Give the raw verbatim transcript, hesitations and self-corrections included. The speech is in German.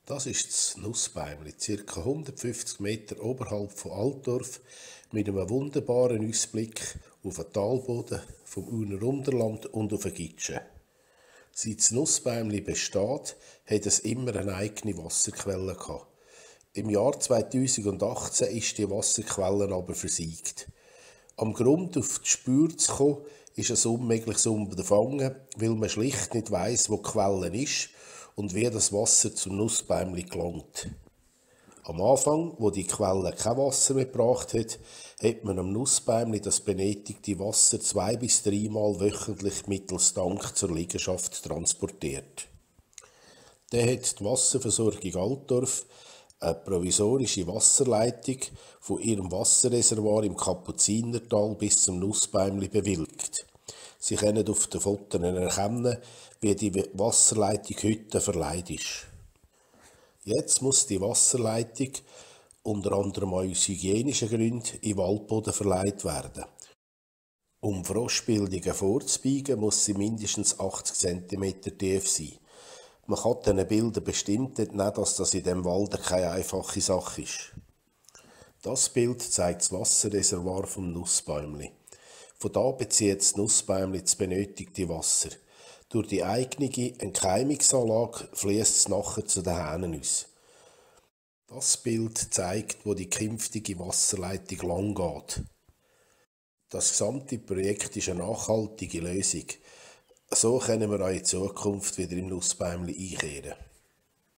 Das ist das Nussbäumli, ca. hundertfünfzig Meter oberhalb von Altdorf, mit einem wunderbaren Ausblick auf den Talboden vom Urner Unterland und auf den Gitsche. Seit das Nussbäumli besteht, hat es immer eine eigene Wasserquelle gehabt. Im Jahr zweitausendachtzehn ist die Wasserquelle aber versiegt. Am Grund auf die Spur zu kommen, ist ein unmögliches Unterfangen, weil man schlicht nicht weiss, wo die Quelle ist und wie das Wasser zum Nussbäumli gelangt. Am Anfang, wo die Quelle kein Wasser mehr gebracht hat, hat man am Nussbäumli das benötigte Wasser zwei bis dreimal wöchentlich mittels Tank zur Liegenschaft transportiert. Dann hat die Wasserversorgung Altdorf eine provisorische Wasserleitung von ihrem Wasserreservoir im Kapuzinertal bis zum Nussbäumli bewilligt. Sie können auf den Fotos erkennen, wie die Wasserleitung heute verleiht ist. Jetzt muss die Wasserleitung unter anderem aus hygienischen Gründen in Waldboden verleiht werden. Um Frostbildungen vorzubeugen, muss sie mindestens achtzig Zentimeter tief sein. Man kann diesen Bildern bestimmt entnehmen, dass das in diesem Wald keine einfache Sache ist. Das Bild zeigt das Wasserreservoir vom Nussbäumli. Von da bezieht das Nussbäumli das benötigte Wasser. Durch die eigene Entkeimungsanlage fließt es nachher zu den Hähnen aus. Das Bild zeigt, wo die künftige Wasserleitung lang geht. Das gesamte Projekt ist eine nachhaltige Lösung. So können wir auch in Zukunft wieder im Nussbäumli einkehren.